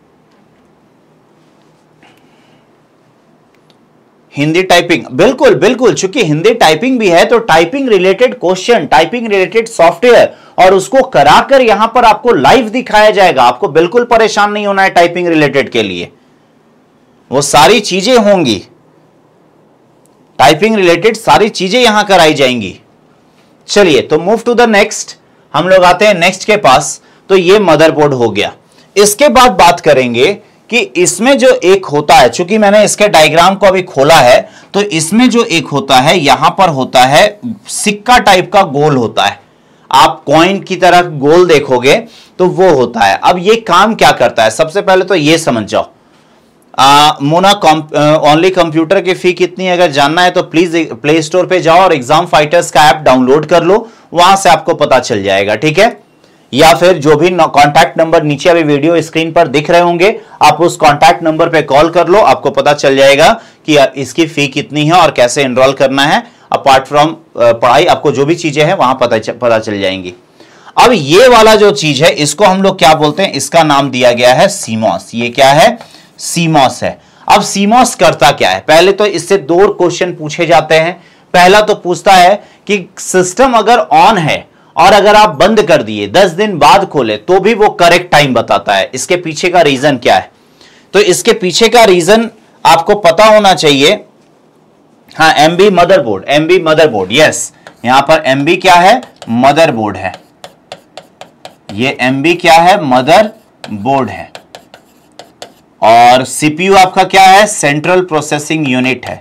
हिंदी टाइपिंग, बिल्कुल बिल्कुल, चूंकि हिंदी टाइपिंग भी है तो typing related question, typing related software, और उसको कराकर यहां पर आपको लाइव दिखाया जाएगा। आपको बिल्कुल परेशान नहीं होना है टाइपिंग रिलेटेड के लिए, वो सारी चीजें होंगी, टाइपिंग रिलेटेड सारी चीजें यहां कराई जाएंगी। चलिए तो मूव टू द नेक्स्ट, हम लोग आते हैं नेक्स्ट के पास। तो ये मदरबोर्ड हो गया। इसके बाद बात करेंगे कि इसमें जो एक होता है, चूंकि मैंने इसके डायग्राम को अभी खोला है, तो इसमें जो एक होता है यहां पर होता है सिक्का टाइप का गोल होता है, आप कॉइन की तरह गोल देखोगे तो वो होता है। अब ये काम क्या करता है, सबसे पहले तो ये समझ जाओ। मोना ओनली कंप्यूटर की फी कितनी है, अगर जानना है तो प्लीज प्ले स्टोर पे जाओ और एग्जाम फाइटर्स का ऐप डाउनलोड कर लो, वहां से आपको पता चल जाएगा, ठीक है। या फिर जो भी कॉन्टैक्ट नंबर नीचे अभी वीडियो स्क्रीन पर दिख रहे होंगे, आप उस कॉन्टैक्ट नंबर पे कॉल कर लो, आपको पता चल जाएगा कि इसकी फी कितनी है और कैसे एनरोल करना है। अपार्ट फ्रॉम पढ़ाई आपको जो भी चीजें हैं वहां पता चल जाएंगी। अब ये वाला जो चीज है इसको हम लोग क्या बोलते हैं, इसका नाम दिया गया है सीमॉस। ये क्या है, सीमॉस है। अब सीमॉस करता क्या है, पहले तो इससे दो क्वेश्चन पूछे जाते हैं। पहला तो पूछता है कि सिस्टम अगर ऑन है और अगर आप बंद कर दिए 10 दिन बाद खोले तो भी वो करेक्ट टाइम बताता है, इसके पीछे का रीजन क्या है। तो इसके पीछे का रीजन आपको पता होना चाहिए। हाँ, MB motherboard, MB motherboard, yes, यहां पर एमबी क्या है, मदरबोर्ड है। ये एमबी क्या है, मदरबोर्ड है। और सीपीयू आपका क्या है, सेंट्रल प्रोसेसिंग यूनिट है।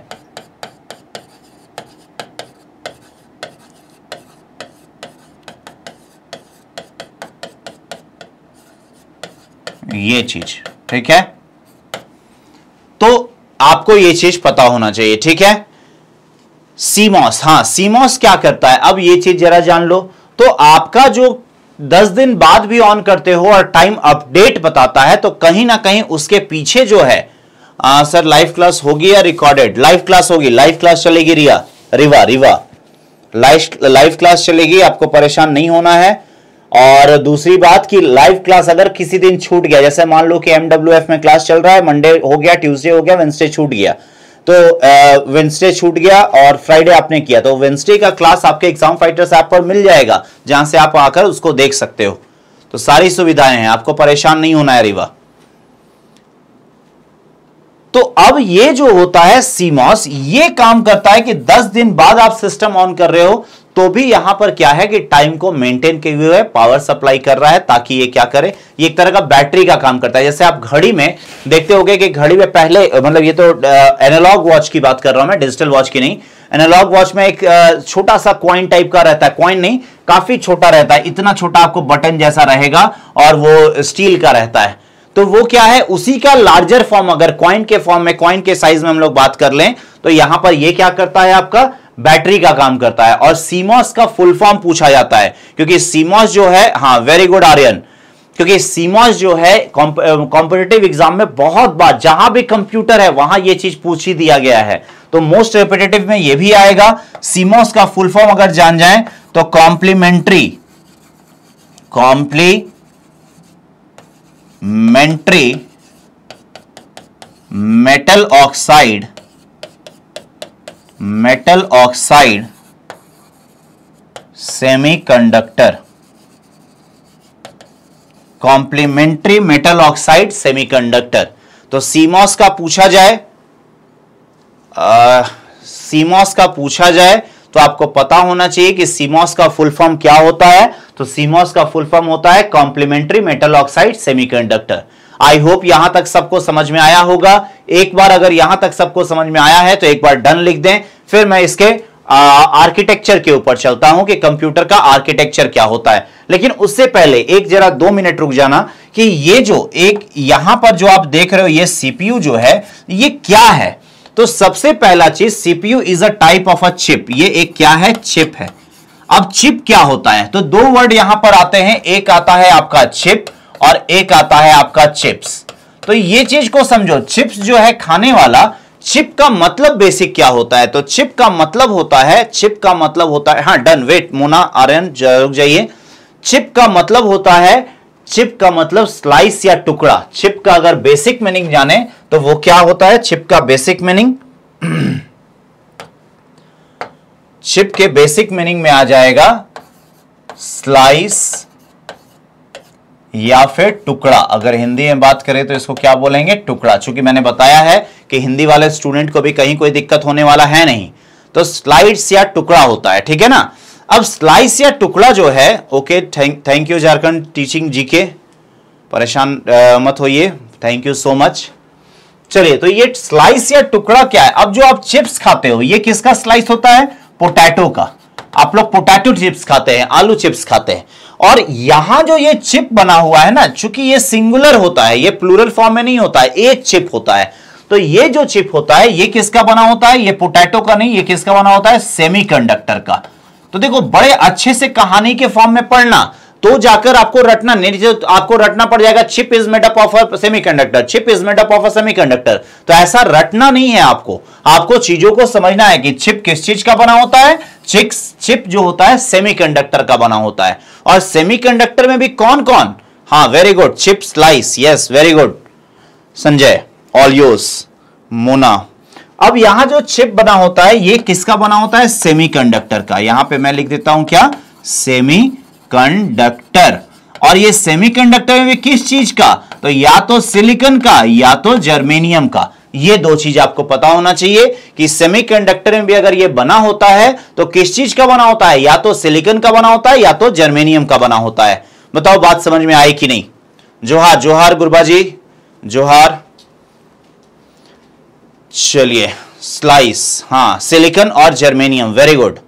ये चीज ठीक है, तो आपको ये चीज पता होना चाहिए, ठीक है। सीमॉस, हाँ सीमॉस क्या करता है, अब ये चीज जरा जान लो। तो आपका जो 10 दिन बाद भी ऑन करते हो और टाइम अपडेट बताता है, तो कहीं ना कहीं उसके पीछे जो है, सर लाइव क्लास होगी या रिकॉर्डेड, लाइव क्लास होगी, लाइव क्लास चलेगी। रिवा लाइव क्लास चलेगी, आपको परेशान नहीं होना है। और दूसरी बात कि लाइव क्लास अगर किसी दिन छूट गया, जैसे मान लो कि MWF में क्लास चल रहा है, मंडे हो गया, ट्यूसडे हो गया, वेडनेसडे छूट गया, तो वेडनेसडे छूट गया और फ्राइडे आपने किया, तो वेडनेसडे का क्लास आपके एग्जाम फाइटर्स ऐप पर मिल जाएगा, जहां से आप आकर उसको देख सकते हो। तो सारी सुविधाएं हैं, आपको परेशान नहीं होना है रिवा। तो अब ये जो होता है सीमॉस, ये काम करता है कि 10 दिन बाद आप सिस्टम ऑन कर रहे हो तो भी यहां पर क्या है कि टाइम को मेंटेन के हुए पावर सप्लाई कर रहा है, ताकि ये क्या करे, ये एक तरह का बैटरी का काम करता है। जैसे आप घड़ी में देखते होंगे कि घड़ी में पहले, मतलब ये तो एनालॉग वॉच की बात कर रहा हूं मैं, डिजिटल वॉच की नहीं। एनालॉग वॉच में एक छोटा सा कॉइन टाइप का रहता है, कॉइन नहीं, काफी छोटा रहता है, इतना छोटा आपको बटन जैसा रहेगा और वो स्टील का रहता है। तो वो क्या है, उसी का लार्जर फॉर्म, अगर कॉइन के फॉर्म में, कॉइन के साइज में हम लोग बात कर लें, तो यहां पर ये क्या करता है, आपका बैटरी का काम करता है। और सीमॉस का फुल फॉर्म पूछा जाता है, क्योंकि सीमॉस जो है, हाँ वेरी गुड आर्यन, क्योंकि सीमॉस जो है कॉम्पिटिटिव एग्जाम में बहुत बार जहां भी कंप्यूटर है वहां ये चीज पूछ ही दिया गया है, तो मोस्ट रिपीटेटिव में ये भी आएगा। सीमॉस का फुल फॉर्म अगर जान जाएं तो complementary metal oxide semiconductor, complementary metal oxide semiconductor. तो सीमॉस का पूछा जाए तो आपको पता होना चाहिए कि सीमॉस का फुल फॉर्म क्या होता है। तो सीमॉस का फुल फॉर्म होता है complementary metal oxide semiconductor. I hope यहां तक सबको समझ में आया होगा। एक बार अगर यहां तक सबको समझ में आया है तो एक बार डन लिख दें, फिर मैं इसके आर्किटेक्चर के ऊपर चलता हूं कि कंप्यूटर का आर्किटेक्चर क्या होता है। लेकिन उससे पहले एक जरा 2 मिनट रुक जाना कि ये जो एक यहां पर जो आप देख रहे हो ये सीपीयू जो है ये क्या है। तो सबसे पहला चीज, CPU is a type of a chip. ये एक क्या है, चिप है। अब चिप क्या होता है, तो 2 वर्ड यहां पर आते हैं, एक आता है आपका चिप और एक आता है आपका चिप्स। तो ये चीज को समझो, चिप्स जो है खाने वाला, चिप का मतलब बेसिक क्या होता है, तो चिप का मतलब होता है, हाँ डन, वेट मोना आर्यन रुक जाइए। चिप का मतलब होता है, चिप का मतलब स्लाइस या टुकड़ा। चिप का अगर बेसिक मीनिंग जाने तो वो क्या होता है, चिप का बेसिक मीनिंग चिप के बेसिक मीनिंग में आ जाएगा स्लाइस या फिर टुकड़ा। अगर हिंदी में बात करें तो इसको क्या बोलेंगे, टुकड़ा। चूंकि मैंने बताया है कि हिंदी वाले स्टूडेंट को भी कहीं कोई दिक्कत होने वाला है नहीं, तो स्लाइड्स या टुकड़ा होता है, ठीक है ना। अब स्लाइस या टुकड़ा जो है, okay, thank you Jharkhand teaching GK, परेशान मत होइए, थैंक यू सो मच। चलिए, तो ये स्लाइस या टुकड़ा क्या है। अब जो आप चिप्स खाते हो ये किसका स्लाइस होता है, पोटैटो का। आप लोग पोटैटो चिप्स खाते हैं, आलू चिप्स खाते हैं। और यहां जो ये चिप बना हुआ है ना, चूंकि ये सिंगुलर होता है, ये प्लूरल फॉर्म में नहीं होता है, एक चिप होता है। तो ये जो चिप होता है ये किसका बना होता है, ये पोटैटो का नहीं, ये किसका बना होता है, सेमीकंडक्टर का। तो देखो, बड़े अच्छे से कहानी के फॉर्म में पढ़ना, तो जाकर आपको रटना नहीं, तो आपको रटना पड़ जाएगा chip is made up of a semiconductor, chip is made up of a semiconductor. तो ऐसा रटना नहीं है आपको चीजों को समझना है कि चिप किस चीज का बना होता है। चिप जो होता है सेमीकंडक्टर का बना होता है। और सेमीकंडक्टर में भी कौन कौन, हाँ very good, chip slice, yes very good Sanjay, all yours Mona. अब यहां जो चिप बना होता है ये किसका बना होता है, सेमीकंडक्टर का। यहां पे मैं लिख देता हूं क्या, सेमीकंडक्टर। और ये सेमीकंडक्टर में भी किस चीज का, तो या तो सिलिकॉन का या तो जर्मेनियम का। ये 2 चीज आपको पता होना चाहिए कि सेमीकंडक्टर में भी अगर ये बना होता है तो किस चीज का बना होता है, या तो सिलिकॉन का बना होता है या तो जर्मेनियम का बना होता है। बताओ बात समझ में आई कि नहीं। जोहार जोहार गुरबा जी, जोहार। चलिए, स्लाइस, हाँ सिलिकॉन और जर्मेनियम, वेरी गुड।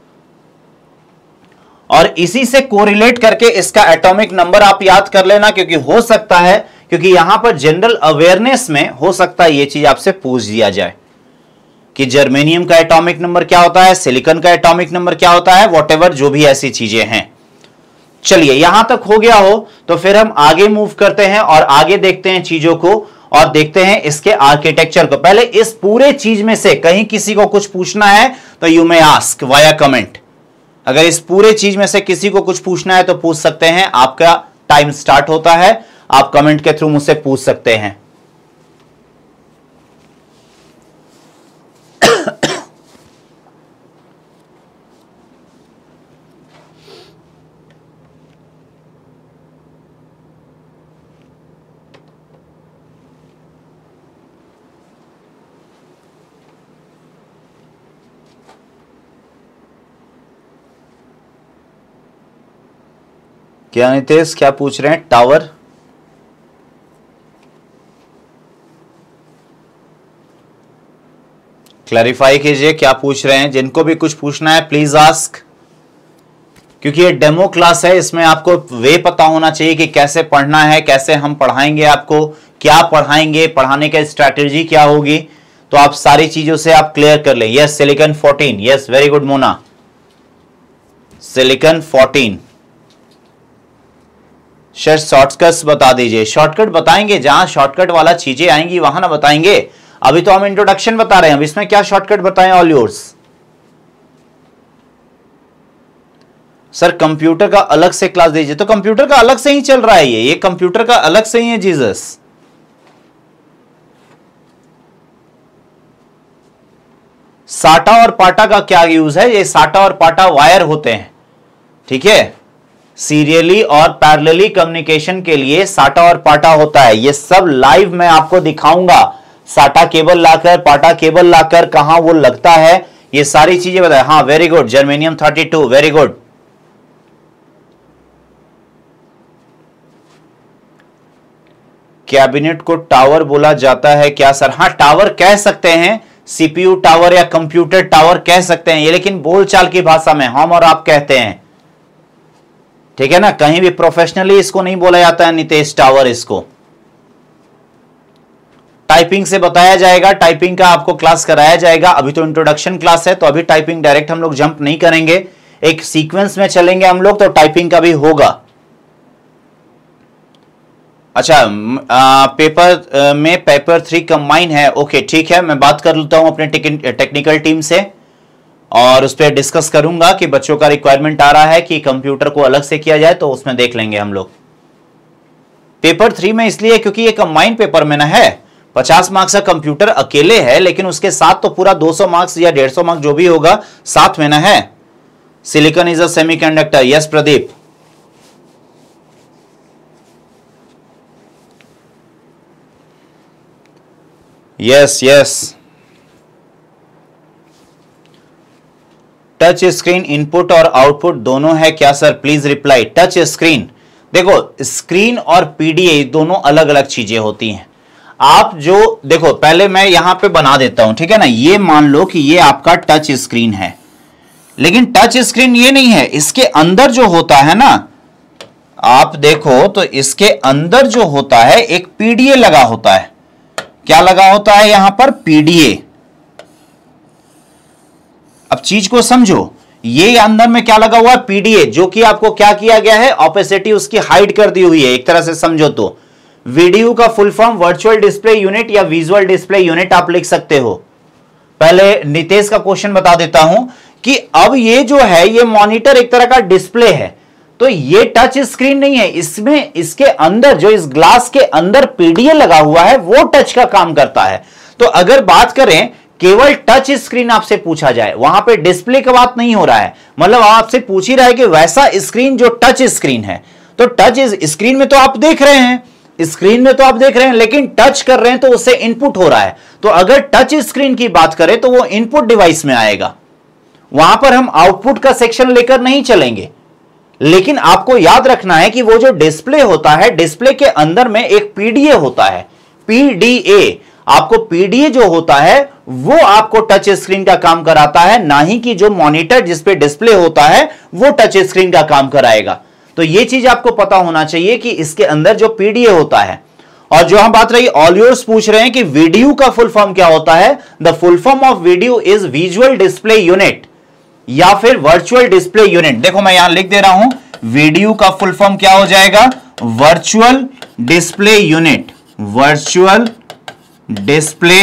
और इसी से कोरिलेट करके इसका एटॉमिक नंबर आप याद कर लेना, क्योंकि हो सकता है, क्योंकि यहां पर जनरल अवेयरनेस में हो सकता है ये चीज आपसे पूछ दिया जाए कि जर्मेनियम का एटॉमिक नंबर क्या होता है, सिलिकॉन का एटॉमिक नंबर क्या होता है, व्हाटएवर जो भी ऐसी चीजें हैं। चलिए, यहां तक हो गया हो तो फिर हम आगे मूव करते हैं और आगे देखते हैं चीजों को, और देखते हैं इसके आर्किटेक्चर को। पहले इस पूरे चीज में से कहीं किसी को कुछ पूछना है तो you may ask via comment. अगर इस पूरे चीज में से किसी को कुछ पूछना है तो पूछ सकते हैं, आपका टाइम स्टार्ट होता है, आप कमेंट के थ्रू मुझसे पूछ सकते हैं। क्या नितेश, क्या पूछ रहे हैं, टावर? क्लैरिफाई कीजिए क्या पूछ रहे हैं। जिनको भी कुछ पूछना है प्लीज आस्क, क्योंकि ये डेमो क्लास है, इसमें आपको वे पता होना चाहिए कि कैसे पढ़ना है, कैसे हम पढ़ाएंगे आपको, क्या पढ़ाएंगे, पढ़ाने का स्ट्रैटेजी क्या होगी। तो आप सारी चीजों से आप क्लियर कर लें। Yes silicon 14, yes very good Mona, silicon 14। Sir shortcuts बता दीजिए। शॉर्टकट बताएंगे, जहां शॉर्टकट वाला चीजें आएंगी वहां ना बताएंगे। अभी तो हम इंट्रोडक्शन बता रहे हैं, अब इसमें क्या शॉर्टकट बताएं, ऑल योर्स। सर कंप्यूटर का अलग से क्लास दीजिए, तो कंप्यूटर का अलग से ही चल रहा है, ये कंप्यूटर का अलग से ही है जीसस। साटा और पाटा का क्या यूज है? ये साटा और पाटा वायर होते हैं, ठीक है। सीरियली और पैरेलली कम्युनिकेशन के लिए साटा और पाटा होता है। ये सब लाइव मैं आपको दिखाऊंगा, साटा केबल लाकर, पाटा केबल लाकर कहां वो लगता है, ये सारी चीजें बताए। हाँ very good, germanium 32, very good. Cabinet को टावर बोला जाता है क्या सर? हाँ टावर कह सकते हैं, सीपीयू टावर या कंप्यूटर टावर कह सकते हैं ये, लेकिन बोलचाल की भाषा में हम और आप कहते हैं, ठीक है ना। कहीं भी प्रोफेशनली इसको नहीं बोला जाता है नितेश टावर। इसको टाइपिंग से बताया जाएगा, टाइपिंग का आपको क्लास कराया जाएगा। अभी तो इंट्रोडक्शन क्लास है, तो अभी टाइपिंग डायरेक्ट हम लोग जंप नहीं करेंगे, एक सीक्वेंस में चलेंगे हम लोग, तो टाइपिंग का भी होगा। अच्छा पेपर में पेपर 3 कंबाइन है, ओके ठीक है, मैं बात कर लेता हूं अपने टेक्निकल टीम से और उस पर डिस्कस करूंगा कि बच्चों का रिक्वायरमेंट आ रहा है कि कंप्यूटर को अलग से किया जाए, तो उसमें देख लेंगे हम लोग। पेपर 3 में इसलिए क्योंकि ये कंबाइन पेपर में ना है, 50 मार्क्स का कंप्यूटर अकेले है, लेकिन उसके साथ तो पूरा 200 मार्क्स या 150 मार्क्स जो भी होगा साथ में ना है। Silicon is a semiconductor, yes Pradeep. Yes yes. Touch screen input और आउटपुट दोनों है क्या sir? Please reply. Touch screen, देखो स्क्रीन और पीडीए दोनों अलग अलग चीजें होती हैं। आप जो देखो, पहले मैं यहां पे बना देता हूं, ठीक है ना। ये मान लो कि ये आपका टच स्क्रीन है, लेकिन टच स्क्रीन ये नहीं है, इसके अंदर जो होता है ना, आप देखो तो इसके अंदर जो होता है एक पीडीए लगा होता है। क्या लगा होता है यहां पर? पीडीए। अब चीज को समझो, ये अंदर में क्या लगा हुआ है? पीडीए, जो कि आपको क्या किया गया है? ऑपेसिटी उसकी हाइड कर दी हुई है, एक तरह से समझो तो। वीडियो का full form virtual display unit या विजुअल डिस्प्ले यूनिट आप लिख सकते हो। पहले नितेश का क्वेश्चन बता देता हूं कि अब ये जो है, ये मॉनिटर एक तरह का डिस्प्ले है, तो ये टच स्क्रीन नहीं है, इसमें इसके अंदर जो इस ग्लास के अंदर पीडीए लगा हुआ है वो टच का काम करता है। तो अगर बात करें केवल टच स्क्रीन आपसे पूछा जाए, वहां पे डिस्प्ले का बात नहीं हो रहा है, मतलब आपसे पूछ ही रहा है कि वैसा स्क्रीन जो टच स्क्रीन है, तो टच स्क्रीन में तो आप देख रहे हैं, स्क्रीन में तो आप देख रहे हैं, लेकिन टच कर रहे हैं तो उससे इनपुट हो रहा है। तो अगर टच स्क्रीन की बात करें तो वो इनपुट डिवाइस में आएगा, वहां पर हम आउटपुट का सेक्शन लेकर नहीं चलेंगे। लेकिन आपको याद रखना है कि वो जो डिस्प्ले होता है, डिस्प्ले के अंदर में एक पीडीए होता है, पीडीए। आपको पीडीए जो होता है वो आपको टच स्क्रीन का काम कराता है, ना ही कि जो मॉनिटर जिसपे डिस्प्ले होता है वो टच स्क्रीन का काम कराएगा। तो ये चीज आपको पता होना चाहिए कि इसके अंदर जो पीडीए होता है। और जो हम बात रही, ऑलियर्स पूछ रहे हैं कि वीडियो का फुल फॉर्म क्या होता है? The full form of video is visual display unit या फिर वर्चुअल डिस्प्ले यूनिट। देखो मैं यहां लिख दे रहा हूं, वीडियो का फुल फॉर्म क्या हो जाएगा? Virtual display unit, virtual display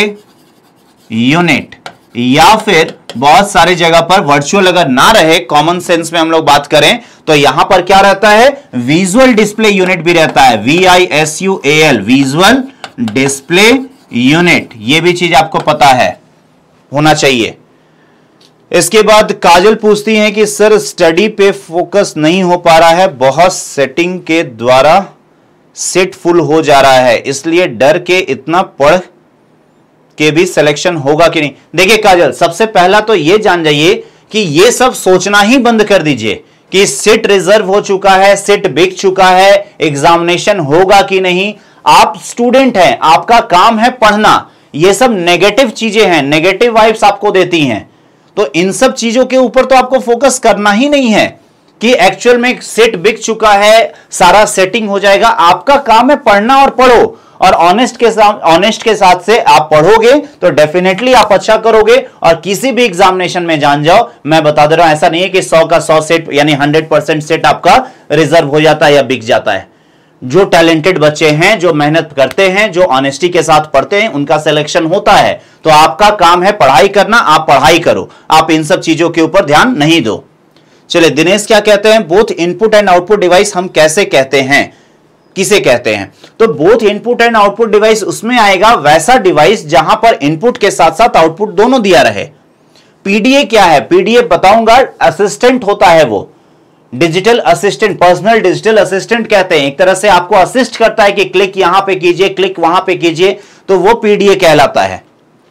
unit. या फिर बहुत सारी जगह पर वर्चुअल अगर ना रहे, कॉमन सेंस में हम लोग बात करें तो यहां पर क्या रहता है? विजुअल डिस्प्ले यूनिट भी रहता है, VISUAL, विजुअल डिस्प्ले यूनिट। ये भी चीज आपको पता है, होना चाहिए। इसके बाद काजल पूछती हैं कि सर स्टडी पे फोकस नहीं हो पा रहा है, बहुत सेटिंग के द्वारा सेट फुल हो जा रहा है, इसलिए डर के इतना पढ़ के भी सिलेक्शन होगा कि नहीं। देखिए काजल, सबसे पहला तो ये जान जाइए कि ये सब सोचना ही बंद कर दीजिए कि सीट रिजर्व हो चुका है, सीट बिक चुका है, एग्जामिनेशन होगा कि नहीं। आप स्टूडेंट हैं, आपका काम है पढ़ना। ये सब नेगेटिव चीजें हैं, नेगेटिव वाइब्स आपको देती हैं, तो इन सब चीजों के ऊपर तो आपको फोकस करना ही नहीं है कि एक्चुअल में सीट बिक चुका है, सारा सेटिंग हो जाएगा। आपका काम है पढ़ना और पढ़ो, और ऑनेस्ट के साथ से आप पढ़ोगे तो डेफिनेटली आप अच्छा करोगे और किसी भी एग्जामिनेशन में जान जाओ। मैं बता दे रहा हूं, ऐसा नहीं है कि 100 का 100 सेट यानी 100% सेट आपका रिजर्व हो जाता है या बिक जाता है। जो टैलेंटेड बच्चे हैं, जो मेहनत करते हैं, जो ऑनेस्टी के साथ पढ़ते हैं, उनका सिलेक्शन होता है। तो आपका काम है पढ़ाई करना, आप पढ़ाई करो, आप इन सब चीजों के ऊपर ध्यान नहीं दो। चलिए दिनेश क्या कहते हैं, both input and output device हम कैसे कहते हैं, किसे कहते हैं? तो both input and output device उसमें आएगा वैसा डिवाइस जहां पर इनपुट के साथ साथ आउटपुट दोनों दिया रहे। पीडीए क्या है? पीडीए बताऊंगा, असिस्टेंट होता है वो, digital assistant, personal digital assistant कहते हैं। एक तरह से आपको असिस्ट करता है कि क्लिक यहां पे कीजिए, क्लिक वहां पे कीजिए, तो वो पीडीए कहलाता है।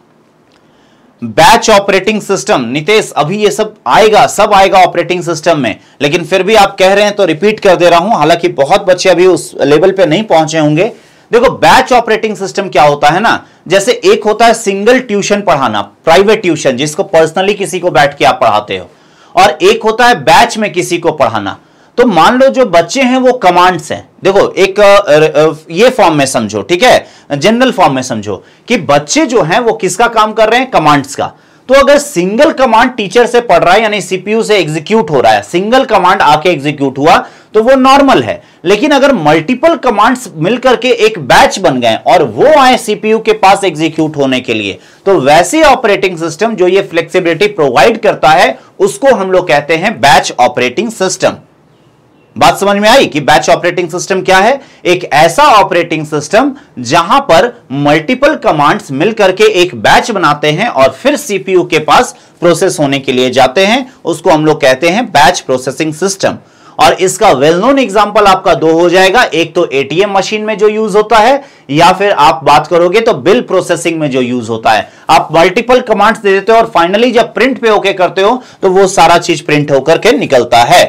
बैच ऑपरेटिंग सिस्टम, नितेश अभी ये सब आएगा, सब आएगा ऑपरेटिंग सिस्टम में, लेकिन फिर भी आप कह रहे हैं तो रिपीट कर दे रहा हूं, हालांकि बहुत बच्चे अभी उस लेवल पे नहीं पहुंचे होंगे। देखो बैच ऑपरेटिंग सिस्टम क्या होता है ना, जैसे एक होता है सिंगल ट्यूशन पढ़ाना, प्राइवेट ट्यूशन जिसको पर्सनली किसी को बैठ के आप पढ़ाते हो, और एक होता है बैच में किसी को पढ़ाना। तो मान लो जो बच्चे हैं वो कमांड्स हैं, देखो एक ये फॉर्म में समझो, ठीक है, जनरल फॉर्म में समझो कि बच्चे जो हैं वो किसका काम कर रहे हैं, कमांड्स का। तो अगर सिंगल कमांड टीचर से पढ़ रहा है यानी सीपीयू से एग्जीक्यूट हो रहा है, सिंगल कमांड आके एग्जीक्यूट हुआ तो वो नॉर्मल है। लेकिन अगर मल्टीपल कमांड्स मिलकर के एक बैच बन गए और वो आए सीपीयू के पास एग्जीक्यूट होने के लिए, तो वैसे ऑपरेटिंग सिस्टम जो ये फ्लेक्सिबिलिटी प्रोवाइड करता है उसको हम लोग कहते हैं बैच ऑपरेटिंग सिस्टम। बात समझ में आई कि बैच ऑपरेटिंग सिस्टम क्या है? एक ऐसा ऑपरेटिंग सिस्टम जहां पर मल्टीपल कमांड्स मिलकर के एक बैच बनाते हैं और फिर सीपीयू के पास प्रोसेस होने के लिए जाते हैं, उसको हम लोग कहते हैं बैच प्रोसेसिंग सिस्टम। और इसका वेल नोन एग्जांपल आपका दो हो जाएगा, एक तो एटीएम मशीन में जो यूज होता है, या फिर आप बात करोगे तो बिल प्रोसेसिंग में जो यूज होता है। आप मल्टीपल कमांड्स दे देते हो और फाइनली जब प्रिंट पे ओके करते हो तो वो सारा चीज प्रिंट होकर के निकलता है।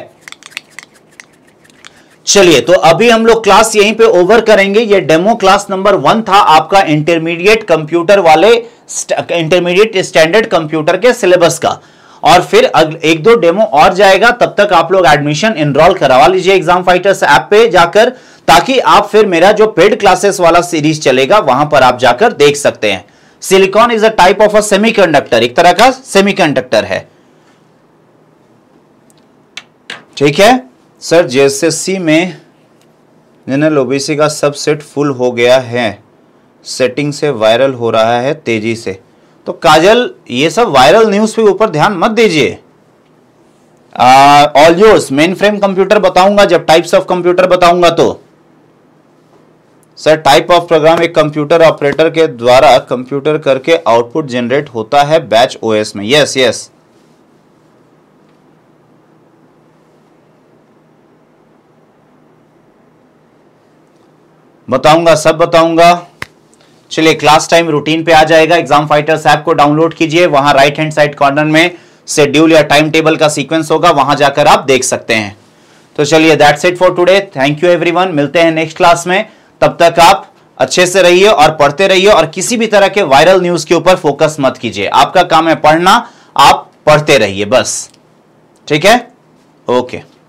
चलिए तो अभी हम लोग क्लास यहीं पे ओवर करेंगे। ये डेमो क्लास नंबर 1 था आपका इंटरमीडिएट कंप्यूटर वाले, इंटरमीडिएट स्टैंडर्ड कंप्यूटर के सिलेबस का, और फिर एक दो डेमो और जाएगा। तब तक आप लोग एडमिशन एनरोल करवा लीजिए एग्जाम फाइटर्स ऐप पे जाकर, ताकि आप फिर मेरा जो पेड क्लासेस वाला सीरीज चलेगा वहां पर आप जाकर देख सकते हैं। Silicon is a type of a semiconductor, एक तरह का सेमीकंडक्टर है, ठीक है सर। जेएसएससी में जनरल ओबीसी का सब सेट फुल हो गया है, सेटिंग से वायरल हो रहा है तेजी से। तो काजल ये सब वायरल न्यूज पे ऊपर ध्यान मत दीजिए। All yours, main frame computer बताऊंगा जब टाइप्स ऑफ कंप्यूटर बताऊंगा तो। सर टाइप ऑफ प्रोग्राम एक कंप्यूटर ऑपरेटर के द्वारा कंप्यूटर करके आउटपुट जनरेट होता है बैच ओएस में। यस यस, बताऊंगा, सब बताऊंगा। चलिए क्लास टाइम रूटीन पे आ जाएगा। एग्जाम फाइटर्स ऐप को डाउनलोड कीजिए, वहां राइट हैंड साइड कॉर्नर में शेड्यूल या टाइम टेबल का सीक्वेंस होगा, वहां जाकर आप देख सकते हैं। तो चलिए that's it for today, thank you everyone, मिलते हैं नेक्स्ट क्लास में। तब तक आप अच्छे से रहिए और पढ़ते रहिए, और किसी भी तरह के वायरल न्यूज के ऊपर फोकस मत कीजिए। आपका काम है पढ़ना, आप पढ़ते रहिए बस, ठीक है, ओके।